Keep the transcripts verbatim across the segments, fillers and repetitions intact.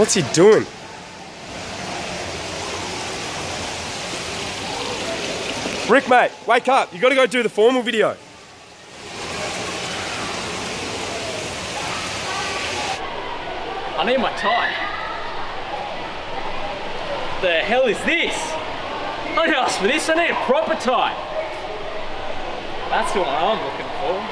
What's he doing? Rick, mate, wake up. You gotta go do the formal video. I need my tie. The hell is this? I didn't ask for this, I need a proper tie. That's the one I'm looking for.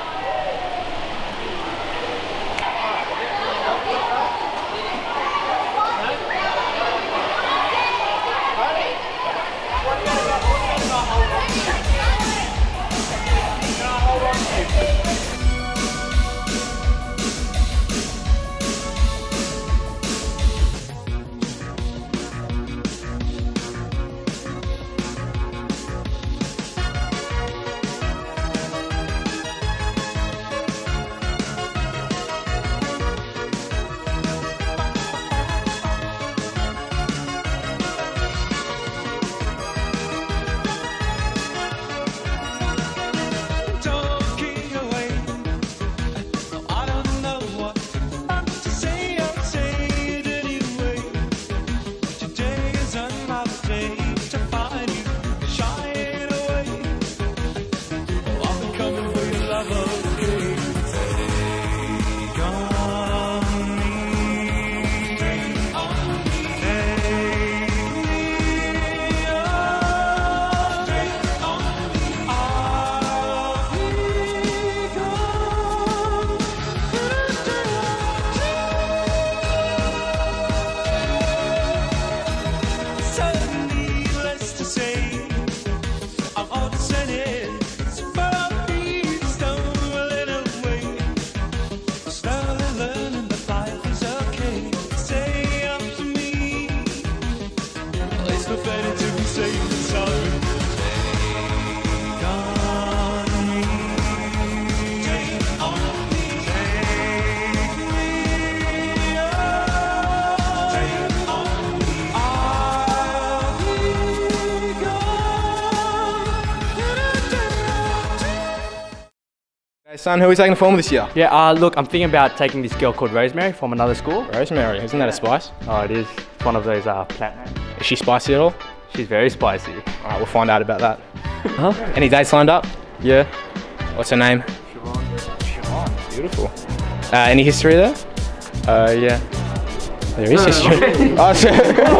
Son, who are we taking the formal this year? Yeah, uh, look, I'm thinking about taking this girl called Rosemary from another school. Rosemary, isn't that a spice? Oh, it is. It's one of those uh, plant names. Is she spicy at all? She's very spicy. Alright, we'll find out about that. Huh? Any dates lined up? Yeah. What's her name? Siobhan. Siobhan. Beautiful. Uh, any history there? Uh, yeah. There is history. Oh, shit.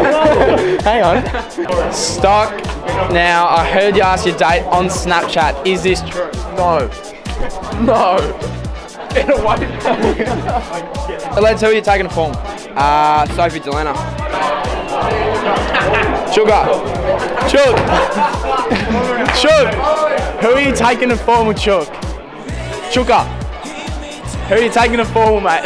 Hang on. Stock. Now, I heard you ask your date on Snapchat. Is this true? No. No. Get away from me. Let's who are you taking a form? Uh, Sophie Delena. Sugar. Chuk. Chuk. Who are you taking a form with, Chuk? Chuka. Who are you taking a form, mate?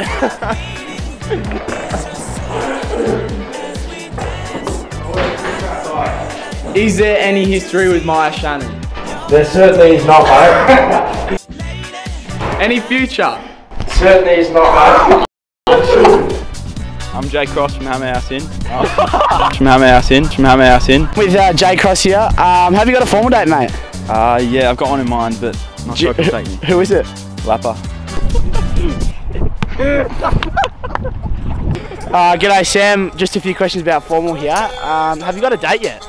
Is there any history with Maya Shannon? There certainly is not, mate. Any future? Certainly is not, mate. I'm Jay Cross from Hammer House Inn. from Hammer House Inn. From Hammer House Inn. With uh, Jay Cross here. Um, have you got a formal date, mate? Uh, yeah, I've got one in mind, but not sure if it'll take me. Who is it? Lapper. Uh, g'day Sam, just a few questions about formal here. Um, have you got a date yet?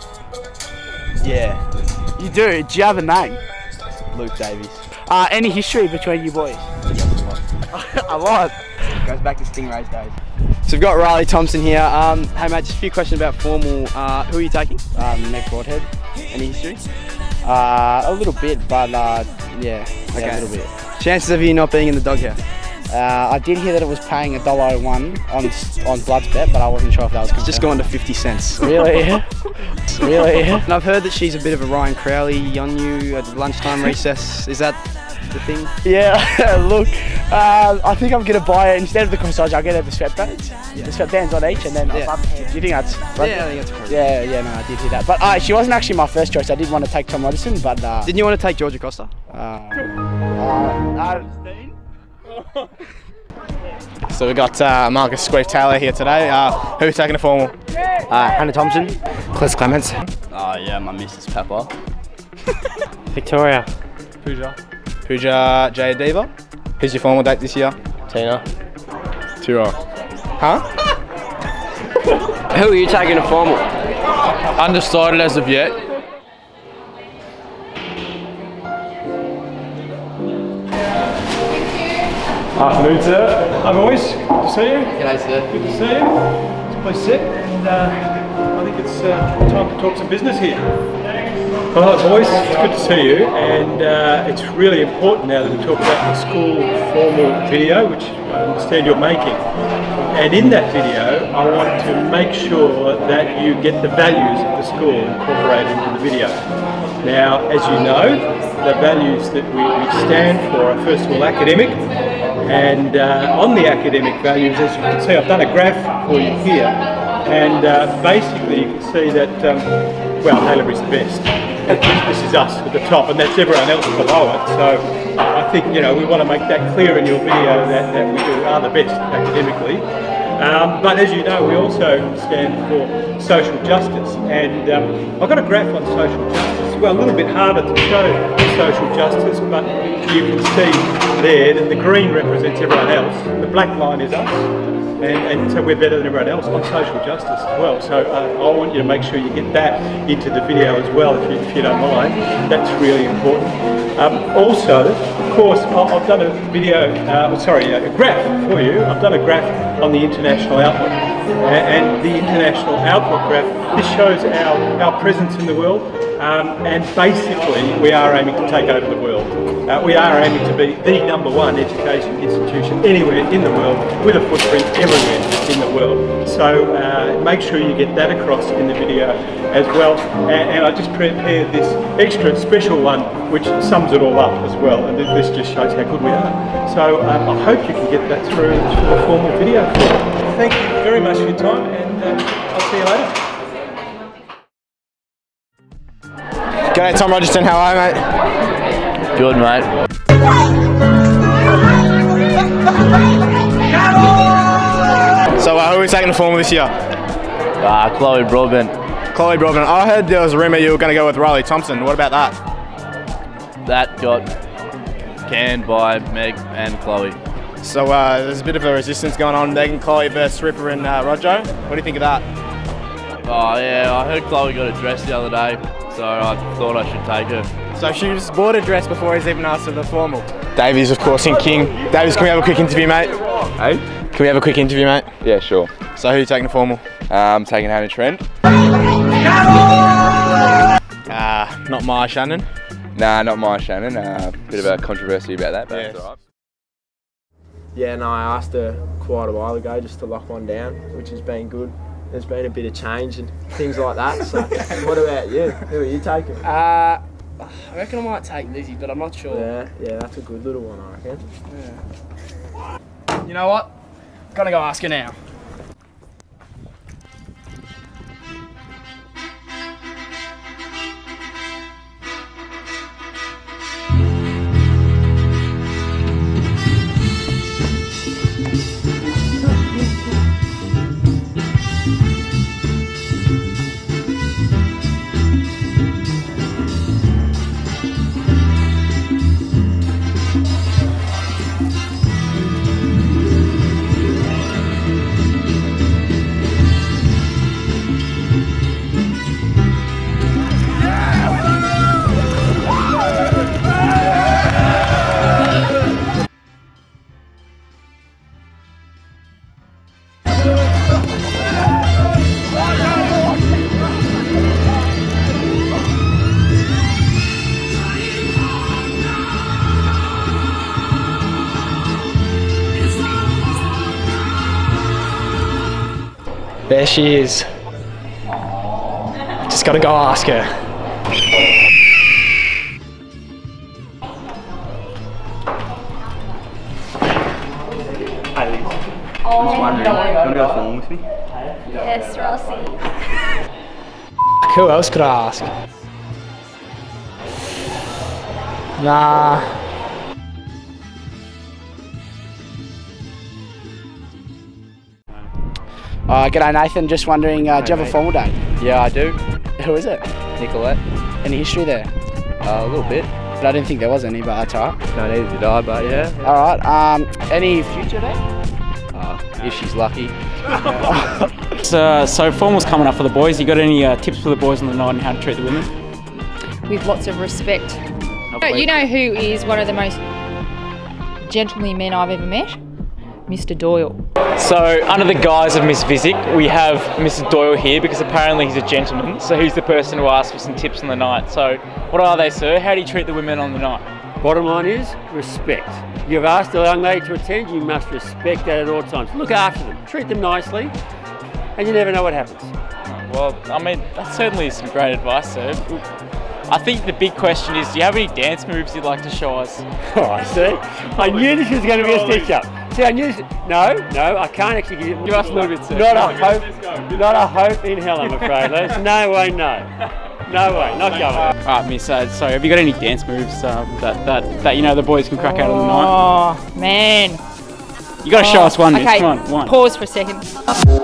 Yeah. You do? Do you have a name? Luke Davies. Uh, any history between you boys? A lot. Goes back to Stingray's days. So we've got Riley Thompson here. Um, hey mate, just a few questions about formal. Uh, who are you taking? Um, Meg Broadhead. Any history? Uh, a little bit, but uh, yeah, Okay. yeah, a little bit. Chances of you not being in the doghouse? Uh, I did hear that it was paying a dollar one on on Blood's bet, but I wasn't sure if that was confirmed. It's just gone to fifty cents. Really? Really? And I've heard that she's a bit of a Ryan Crowley on you at the lunchtime recess. Is that the thing? Yeah, look, uh, I think I'm going to buy it, instead of the corsage, I'll get her the sweatbands. Yeah. The sweatbands on each and then Yeah. a button hand. Do you think that's... Yeah, I think that's correct. Yeah, yeah, no, I did hear that. But uh, she wasn't actually my first choice. I did want to take Tom Rodison, but... Uh, Didn't you want to take Georgia Costa? uh, uh, uh, So we've got uh, Marcus Squeef Taylor here today. Uh, who's taking a formal? uh, Hannah Thompson. Clis Clements. Oh yeah, my missus Pepper. Victoria. Pooja. Pooja Jaya Diva. Who's your formal date this year? Tina. Turo. Huh? Who are you taking to formal? Undecided as of yet. Afternoon, sir. Hi, boys. Good to see you. G'day, sir. Good to see you. Please sit. And uh, I think it's uh, time to talk some business here. Well, hi, boys. It's good to see you. And uh, it's really important now that we talk about the school formal video, which I understand you're making. And in that video, I want to make sure that you get the values of the school incorporated into the video. Now, as you know, the values that we, we stand for are first of all academic. And uh, on the academic values, as you can see, I've done a graph for you here. And uh, basically you can see that, um, well, Haileybury's the best. This is us at the top, and that's everyone else below it. So I think, you know, we want to make that clear in your video that, that we do are the best academically. Um, but as you know, we also stand for social justice. And um, I've got a graph on social justice. Well, a little bit harder to show social justice, but you can see there that the green represents everyone else, the black line is us, and, and so we're better than everyone else on social justice as well. So uh, I want you to make sure you get that into the video as well, if you, if you don't mind. That's really important. Um, also, of course, I've done a video, uh, sorry, a graph for you. I've done a graph on the international outlook, and the international outlook graph, this shows our, our presence in the world. Um, and basically, we are aiming to take over the world. Uh, we are aiming to be the number one education institution anywhere in the world, with a footprint everywhere in the world. So uh, make sure you get that across in the video as well. And, and I just prepared this extra special one, which sums it all up as well. And this just shows how good we are. So um, I hope you can get that through a formal video. Thank you very much for your time, and uh, I'll see you later. G'day, Tom Rogerton, how are you, mate? Good, mate. So, uh, who are we taking to formal this year? Ah, uh, Chloe Broadbent. Chloe Broadbent. I heard there was a rumour you were going to go with Riley Thompson. What about that? That got canned by Meg and Chloe. So, uh, there's a bit of a resistance going on. Megan, Chloe versus Ripper and uh, Rojo. What do you think of that? Oh, yeah, I heard Chloe got a dress the other day, so I thought I should take her. So she was bought a dress before he's even asked for the formal. Davies, of course, in King. Davies, can we have a quick interview, mate? Hey? Can we have a quick interview, mate? Yeah, sure. So who are you taking the formal? Uh, I'm taking Hannah Trent. Uh, not Maya Shannon? Nah, not Maya Shannon. Uh, bit of a controversy about that, but yes. It's alright. Yeah, no, I asked her quite a while ago just to lock one down, which has been good. There's been a bit of change and things like that. So, what about you? Who are you taking? Uh, I reckon I might take Lizzie, but I'm not sure. Yeah, yeah, that's a good little one, I reckon. Yeah. You know what? I'm gonna go ask her now. There she is. Just gotta go ask her. Oh, just wondering, do you want to go formal with me? Yes, Rossi. Who else could I ask? Nah. Uh, g'day Nathan, just wondering, uh, do you have a formal date? Yeah, I do. Who is it? Nicolette. Any history there? Uh, a little bit. But I didn't think there was any, but that's alright. No, neither did I, but yeah. Alright, um, any future there? Uh, if she's lucky. Uh, so formal's coming up for the boys. You got any uh, tips for the boys on the night on how to treat the women? With lots of respect. You know who is one of the most gentlemanly men I've ever met? Mister Doyle. So under the guise of Miss Visick, we have Mister Doyle here because apparently he's a gentleman. So he's the person who asked for some tips on the night. So what are they, sir? How do you treat the women on the night? Bottom line is respect. You've asked a young lady to attend, you must respect that at all times. Look after them, treat them nicely, and you never know what happens. Well, I mean, that's certainly some great advice, sir. I think the big question is, do you have any dance moves you'd like to show us? Oh, I see. I knew this was going to be a stitch-up. See, I knew this. No, no, I can't actually give you. Give us a little bit, sir. Not a hope. Not a hope in hell, I'm afraid. There's no way, no. No way, not going. Alright, Miss, uh, so have you got any dance moves uh, that, that, that you know the boys can crack out on the night? Oh, man. You got to show oh, us one, Miss. Okay, Come on, one. Pause for a second. Is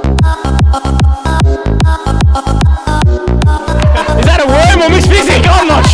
that a worm or Miss Visick? I'm not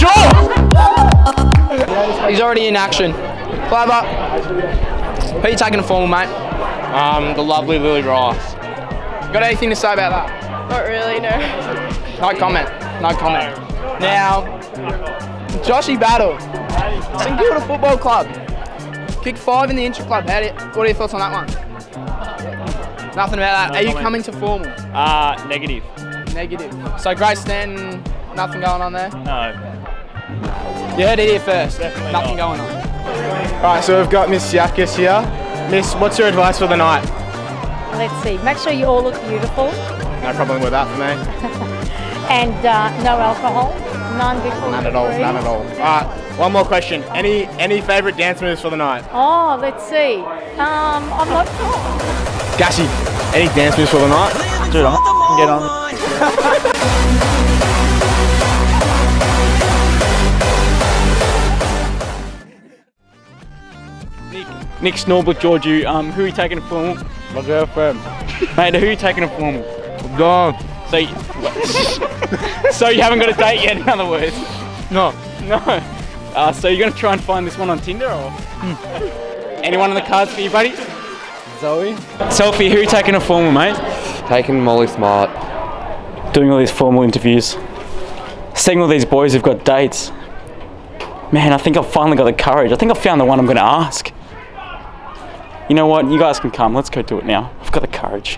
sure. He's already in action. Clever. Who are you taking a formal, mate? Um, the lovely Lily Rice. Got anything to say about that? Not really, no. No comment. No comment. Now, Joshy Battle. Saint Kilda Football Club. Kick five in the intra club. How do you, what are your thoughts on that one? Nothing about that. No are you comment. coming to formal? Uh, negative. Negative. So Grace Stanton, nothing going on there? No. You heard it here first. Definitely nothing not. going on. Alright, so we've got Miss Jagex here. Miss, what's your advice for the night? Let's see. Make sure you all look beautiful. No problem with that for me. And uh, no alcohol. None before None at all, three. none at all. Alright, one more question. Any any favourite dance moves for the night? Oh, let's see. Um, I'm not sure. Gashi, any dance moves for the night? Dude, I can get on. Nick, Nick Snorbrook, Georgiou, um, who are you taking a formal? My girlfriend. Mate, who are you taking a formal? I'm gone. So, you, so you haven't got a date yet, in other words? No. No. Uh, so you're going to try and find this one on Tinder, or? Anyone on the cards for you, buddy? Zoe. Selfie, who are you taking a formal, mate? Taking Molly Smart. Doing all these formal interviews. Seeing all these boys who've got dates. Man, I think I've finally got the courage. I think I've found the one I'm going to ask. You know what? You guys can come. Let's go do it now. I've got the courage.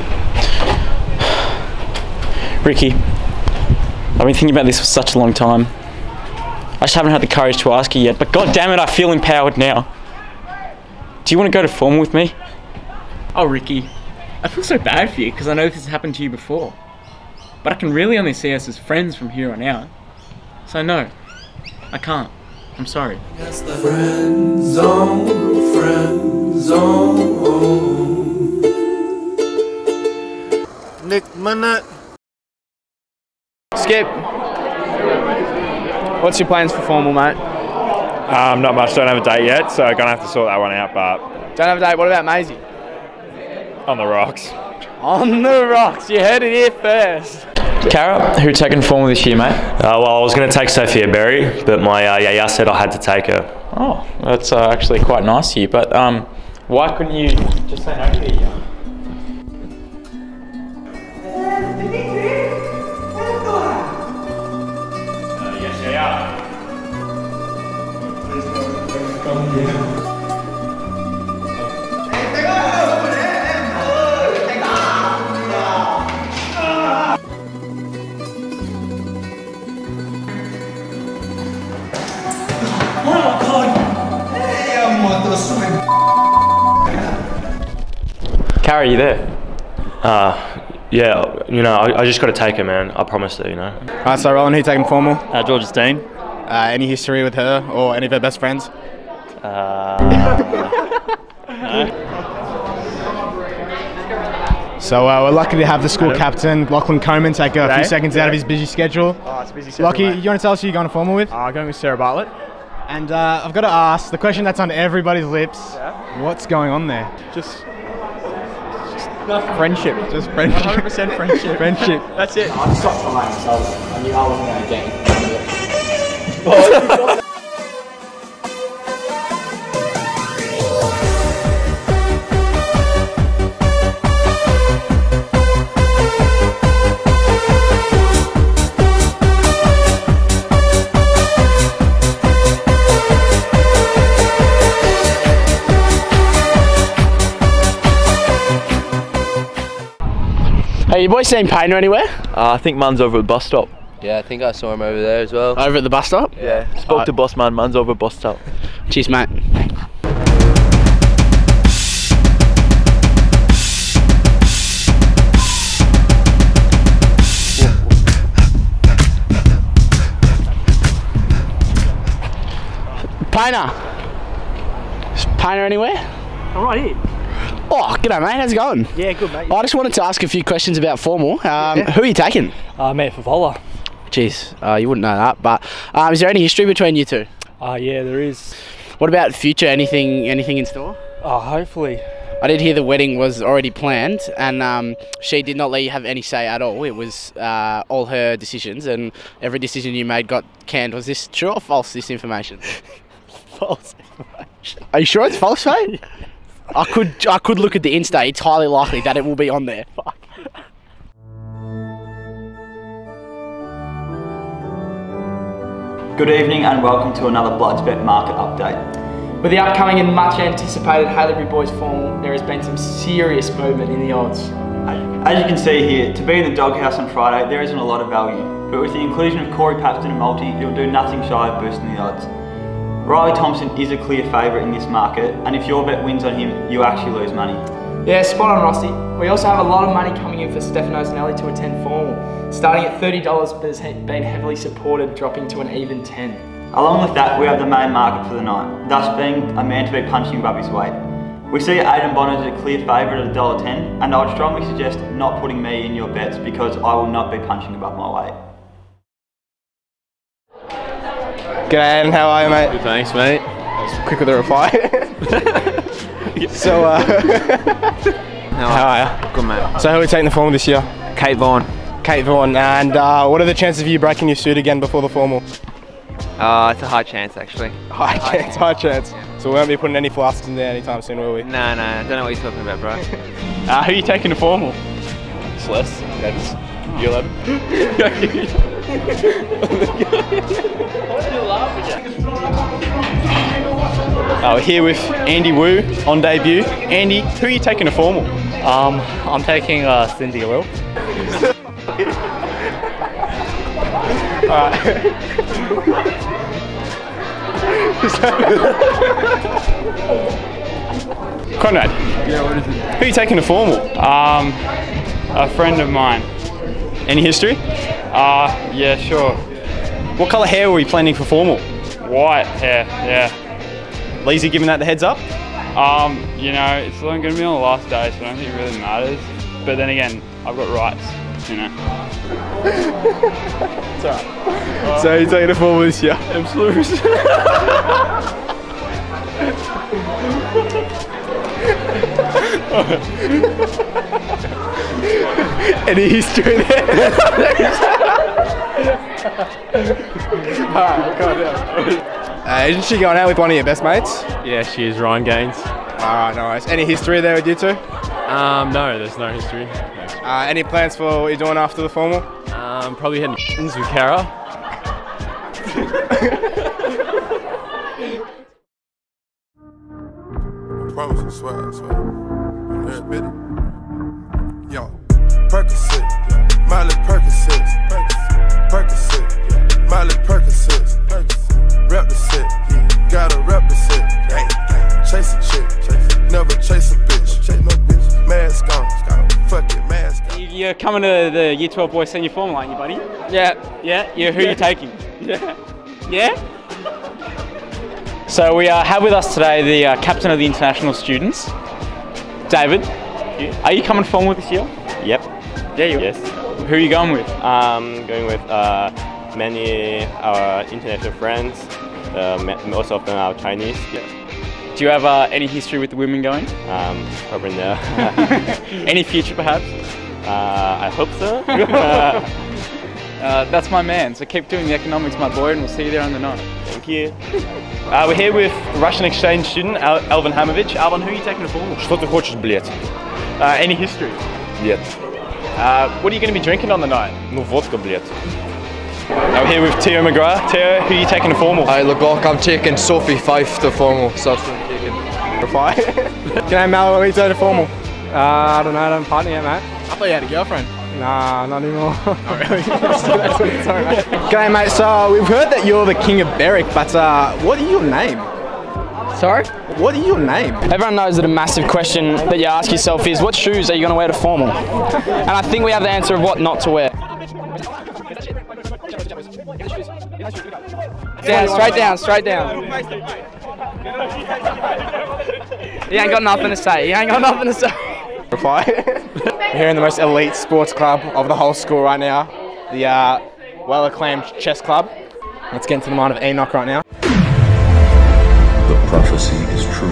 Ricky, I've been thinking about this for such a long time. I just haven't had the courage to ask you yet, but god damn it, I feel empowered now. Do you want to go to formal with me? Oh, Ricky, I feel so bad for you because I know this has happened to you before. But I can really only see us as friends from here on out. So no, I can't. I'm sorry. Friendzone, friendzone. Nick Minute. Skip. What's your plans for formal, mate? Um, not much. Don't have a date yet, so gonna have to sort that one out. But don't have a date. What about Maisie? On the rocks. On the rocks. You heard it here first. Cara, who taking formal this year, mate? Uh, well, I was going to take Sophia Berry, but my uh, yaya said I had to take her. Oh, that's uh, actually quite nice of you. But um, why couldn't you just say no to you? Cara, are you there? Uh, yeah, you know, I, I just got to take her, man. I promised her, you know. Alright, so Roland, who taking formal? Uh, George's Dean. Uh, any history with her or any of her best friends? Uh, no. So uh, we're lucky to have the school captain, Lachlan Coman, take a few seconds out of his busy schedule. Oh, it's a busy schedule, Lockie, mate. you want to tell us who you're going to formal with? I'm uh, going with Sarah Bartlett. And uh, I've got to ask, the question that's on everybody's lips, Yeah. what's going on there? Just, just friendship. Just friendship. one hundred percent friendship. Friendship. That's it. I stopped trying, so I knew I wasn't going to get it. you boys seen Payne anywhere? Uh, I think Mun's over at the bus stop. Yeah, I think I saw him over there as well. Over at the bus stop? Yeah. Spoke right. to boss man. Mun's over at bus stop. Cheers, mate. Painter. Is Painter anywhere? I'm right here. Oh, g'day mate, how's it going? Yeah, good mate. I just wanted to ask a few questions about formal. Um, Yeah. Who are you taking? Uh, Matt Favola. Jeez, uh, you wouldn't know that, but um, is there any history between you two? Uh, yeah, there is. What about future? Anything anything in store? Oh, hopefully. I did hear the wedding was already planned and um, she did not let you have any say at all. It was uh, all her decisions and every decision you made got canned. Was this true or false, this information? False information. Are you sure it's false, mate? I could I could look at the Insta. It's highly likely that it will be on there. Fuck. Good evening and welcome to another Bloodsbet market update. With the upcoming and much anticipated Haileybury Boys formal, there has been some serious movement in the odds. As you can see here, to be in the doghouse on Friday, there isn't a lot of value, but with the inclusion of Corey Papston and Multi, it will do nothing shy of boosting the odds. Riley Thompson is a clear favourite in this market, and if your bet wins on him, you actually lose money. Yeah, spot on, Rossi. We also have a lot of money coming in for Stefano Zanelli to attend formal, starting at thirty dollars, but has been heavily supported, dropping to an even ten. Along with that, we have the main market for the night, thus being a man to be punching above his weight. We see Aidan Bonner as a clear favourite at one dollar ten, and I would strongly suggest not putting me in your bets because I will not be punching above my weight. G'day Aidan, how are you mate? Good, thanks mate. Quick with the reply. so uh, how, how are you? Good mate. So who are we taking the formal this year? Kate Vaughan. Kate Vaughan, and uh, what are the chances of you breaking your suit again before the formal? Uh, it's a high chance actually. High, high chance, high chance. So we won't be putting any flasks in there anytime soon, will we? No, no, I don't know what you're talking about, bro. uh, who are you taking to formal? Celeste. That's you eleven. Uh, we're here with Andy Wu on debut. Andy, who are you taking to formal? Um, I'm taking uh, Cindy Will. Alright. Conrad. Yeah, what is it? Who are you taking to formal? Um, a friend of mine. Any history? Uh, yeah, sure. What colour hair were you planning for formal? White hair, yeah. Lazy giving that the heads up? Um, you know, it's only going to be on the last day, so I don't think it really matters. But then again, I've got rights, you know. It's alright. So you're taking a formal this year? Absolutely. Any history there? Alright, calm down. Uh, isn't she going out with one of your best mates? Yeah, she is, Ryan Gaines. Alright, no worries. Any history there with you two? Um, no, there's no history. No. Uh, any plans for what you're doing after the formal? Um, probably heading with Cara. I promise you, swear, I swear. Every bit. Yo, Percocet, Miley Percocet, Percocet, Miley Percocet, rep the set, gotta rep the set, chase a chick, never chase a bitch, chase no bitch, mask on, fuck it, mask on. You're coming to the Year twelve Boys Senior Formal, aren't you, buddy? Yeah. Yeah? Yeah, who Yeah. are you taking? Yeah. Yeah? So we uh, have with us today the uh, captain of the international students, David. Are you coming to formal this year? Yep. Yeah, you Yes. Who are you going with? I'm going with uh, many our international friends. Uh, most of them are Chinese. Yeah. Do you have uh, any history with the women going? Um, probably no. Any future, perhaps? Uh, I hope so. uh, that's my man. So keep doing the economics, my boy, and we'll see you there on the night. Thank you. Uh, we're here with Russian exchange student Al Alvin Hamovich. Alvin, who are you taking to formal? Что ты хочешь, блядь? Uh, any history? Нет. Uh, what are you going to be drinking on the night? Ну, водка, блядь. Now we're here with Theo McGrath. Theo, who are you taking to formal? Hi, Lagok, I'm taking Sophie Fife to formal. Sophie taking. Reply. G'day, Mal, what are you taking to formal? Uh, I don't know, I don't partner yet, mate. I thought you had a girlfriend. Nah, not anymore. Not really. Sorry, mate. G'day, mate. So we've heard that you're the king of Berwick, but uh, what is your name? Sorry? What is your name? Everyone knows that a massive question that you ask yourself is, what shoes are you going to wear to formal? And I think we have the answer of what not to wear. Down, straight down, straight down. He ain't got nothing to say. He ain't got nothing to say. Reply. We're here in the most elite sports club of the whole school right now, the uh, well-acclaimed chess club. Let's get into the mind of Enoch right now. The prophecy is true.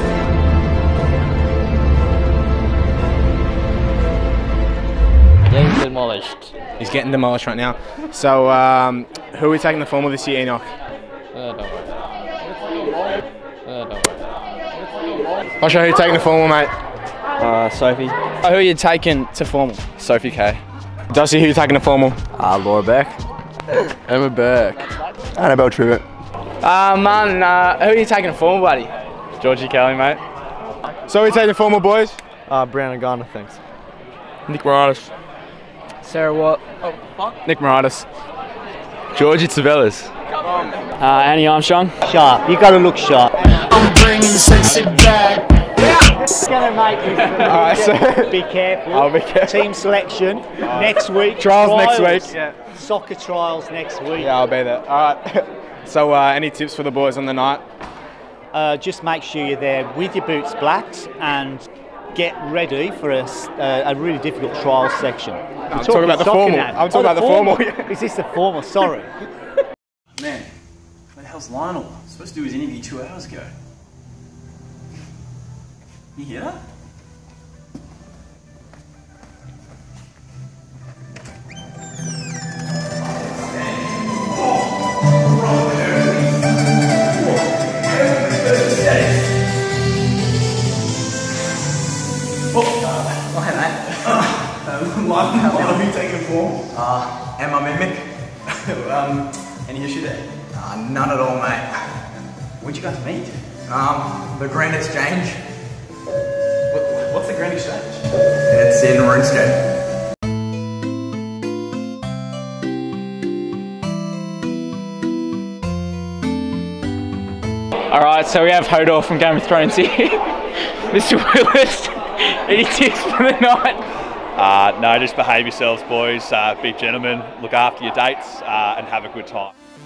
Getting demolished. He's getting demolished right now. So, um, who are we taking the formal this year, Enoch? Uh, don't worry. Uh, don't worry. I'll show you who taking the formal, mate. Uh, Sophie. Oh, who are you taking to formal? Sophie K. Dusty, who you taking to formal? Uh, Laura Beck. Emma Beck. Annabelle Trivet. Uh, man, uh, who are you taking to formal, buddy? Georgie Kelly, mate. So who are we taking the formal, boys? Uh, Brown Garner, thanks. Nick Moranis. Sarah Watt. Nick Moranis. Georgie Tavellas. Uh, Annie Armstrong. Sharp. You got to look sharp. I'm bringing sexy back. Gonna make you. Alright, so be careful. I'll be careful. Team selection next week. Trials, next week. Yeah. Soccer trials next week. Yeah, I'll be there. Alright. So, uh, any tips for the boys on the night? Uh, just make sure you're there with your boots blacks and get ready for a, uh, a really difficult trial section. I'm talking about the formal. I'm talking about the formal. Is this the formal? Sorry. Man, where the hell's Lionel? I was supposed to do his interview two hours ago. You hear that? Oh, hey mate. um, what are you taking for? Uh, am I mimic? um, any issue there? Uh, none at all, mate. Where'd you guys meet? Um, the Grand Exchange. What, what's the Grand Exchange? It's in RuneScape. Alright, so we have Hodor from Game of Thrones here. Mister Willis, any tips for the night? Uh, no, just behave yourselves, boys. Uh, be gentlemen, look after your dates, uh, and have a good time.